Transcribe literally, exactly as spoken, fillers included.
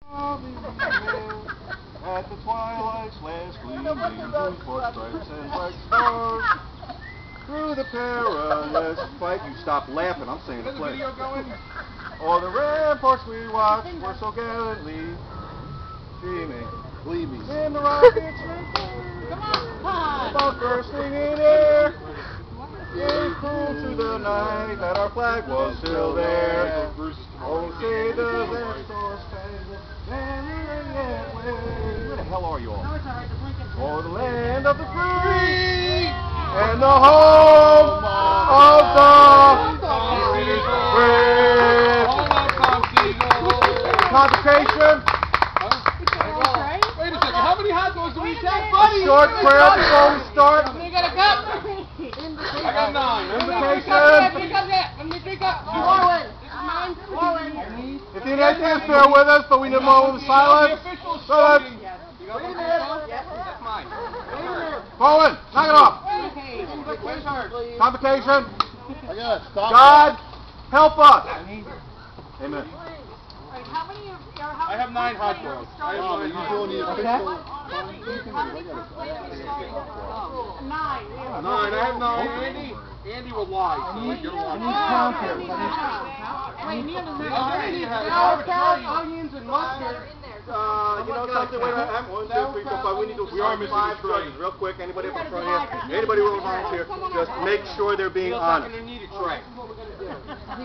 At the twilight's last gleaming, whose bright stripes and bright stars, through the perilous fight. You stop laughing, I'm saying the play. All the ramparts we watched were so gallantly streaming, gleaming in the rockets' bunker swinging air. Gave proof to the night that our flag was still there. Oh, say does that star-spangled banner wave? Where the hell are you all? For the land of the free and the home of the brave. Convocation. Wait a second, how many hot dogs do we take, buddy? Short prayer before we start. You got a cup? I got nine. Invitation. Let me drink up. Warren. Mine. Warren. If the atheists bear with us, but we need a moment of silence. Silence. That's mine. Bowen, knock it off. Convocation. I got it. Stop. God, help us. Amen. How many of your I have nine hot dogs. I have nine hot dogs. Nine. Nine. I have nine. Andy, Andy will lie. So you're lying. Wait, Neil doesn't Andy has onions and mustard. Uh, you know something? Wait a minute. One, two, three, four, five. We need to. We are missing five judges. Real quick. Anybody from front here? Anybody who will volunteer? Just make sure they're being honest. I'm gonna need a tray.